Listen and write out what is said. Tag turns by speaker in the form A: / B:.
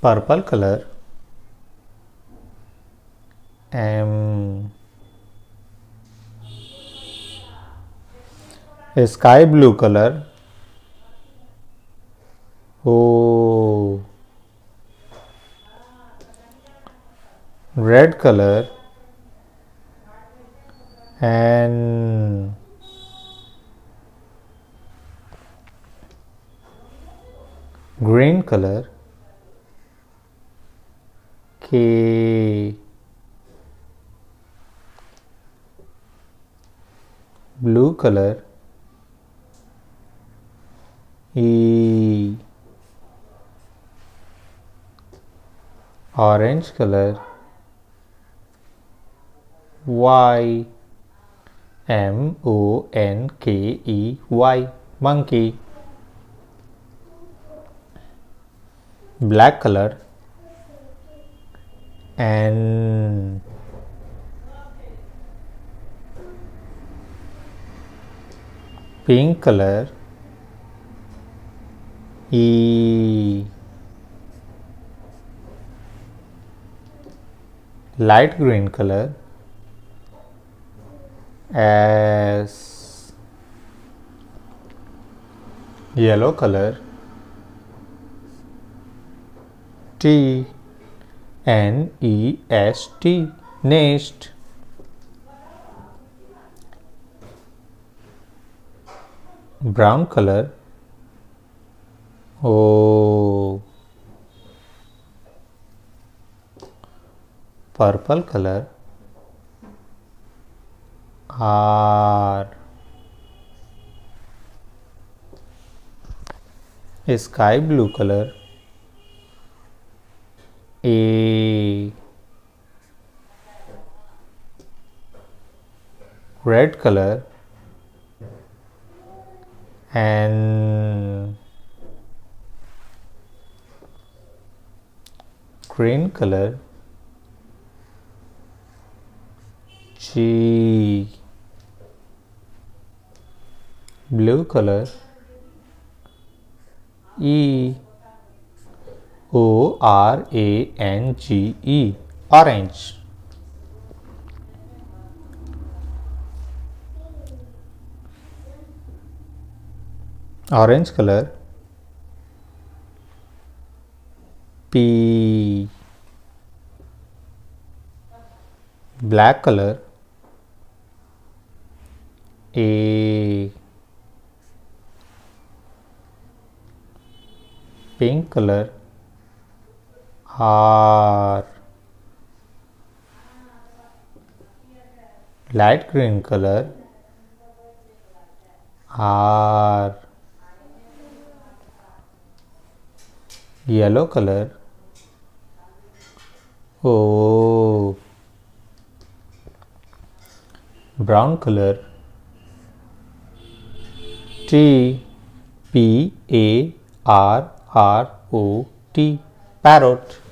A: purple color, M, a sky blue color, O, red color, N, green color, K, blue color, E, orange color, Y, MONKEY, monkey, black color, N, pink color, E, light green color, S, yellow color, T, NEST, nest, brown color, O, purple color, R, sky blue color, A, red color, N, green color, G, blue color, E, ORANGE, orange, orange color, P, black color, A, pink color, R, light green color, R, yellow color, O, brown color, T, PARROT, parrot.